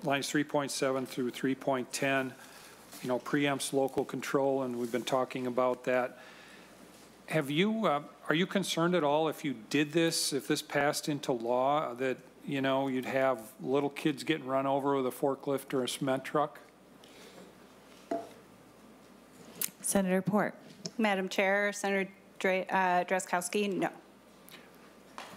lines 3.7 through 3.10, you know, preempts local control, and we've been talking about that. Have you, are you concerned at all if you did this, if this passed into law, that, you know, you'd have little kids getting run over with a forklift or a cement truck? Senator Port. Madam Chair, Senator Drazkowski, no.